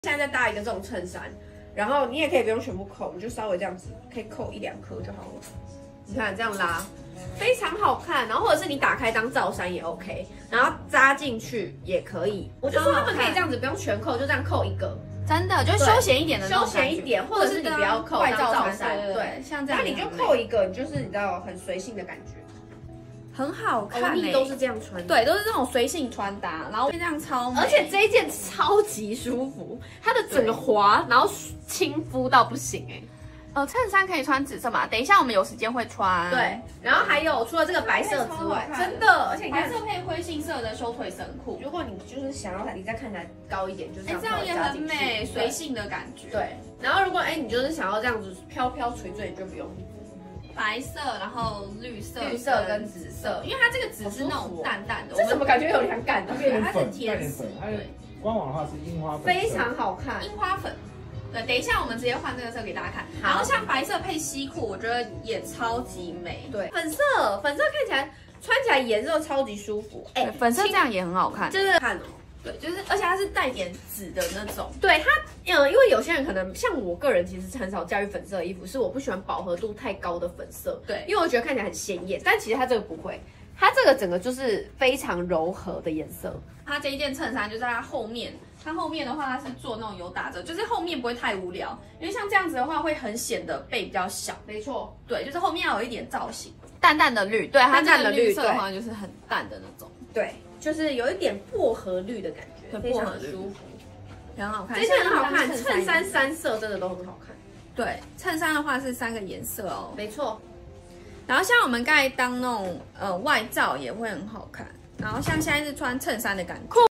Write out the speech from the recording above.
现在再搭一个这种衬衫，然后你也可以不用全部扣，你就稍微这样子，可以扣1、2颗就好了。你看这样拉，非常好看。然后或者是你打开当罩衫也 OK， 然后扎进去也可以。我就说他们可以这样子，不用全扣，就这样扣一个。 真的，就休闲一点的那种休闲一点，或者是你不要扣外罩衫， 对， 像这样， 那你就扣一个，你就是你知道很随性的感觉。 很好看欸，都是这样穿， 对，都是这种随性穿搭，然后这样超美， 而且这一件超级舒服，它的整个滑，然后亲肤到不行哎。 衬衫可以穿紫色嘛？等一下我们有时间会穿。 对，然后还有除了这个白色之外，真的，而且你看白色配灰杏色的修腿绳裤， 如果你就是想要你再看起来高一点，就这样， 这样也很美，随性的感觉。 对，然后如果你就是想要这样子飘飘垂坠，就不用。 白色，然后绿色跟紫色， 因为它这个紫是那种淡淡的， 这怎么感觉有凉感的？ 它是天使， 对，官网的话是樱花粉， 非常好看， 樱花粉。对，等一下我们直接换这个色给大家看。然后像白色配西裤，我觉得也超级美。 对，粉色看起来穿起来颜色超级舒服。 粉色这样也很好看， 就是看哦。 对，就是而且它是带点紫的那种。 对它，因为有些人可能像我个人其实很少驾驭粉色的衣服，是我不喜欢饱和度太高的粉色。 对， 因为我觉得看起来很鲜艳，但其实它这个不会，它这个整个就是非常柔和的颜色。 它这一件衬衫就在它后面。它后面的话，它是做那种有打折，就是后面不会太无聊，因为像这样子的话，会很显得背比较小。 没错， 对，就是后面要有一点造型，淡淡的绿，对，它这个绿色的话就是很淡的那种， 对，就是有一点薄荷绿的感觉，非常舒服， 很好看。 这件很好看，衬衫3色真的都很好看。 对，衬衫的话是3个颜色哦， 没错。 然后像我们刚才当那种外罩也会很好看，然后像现在是穿衬衫的感觉。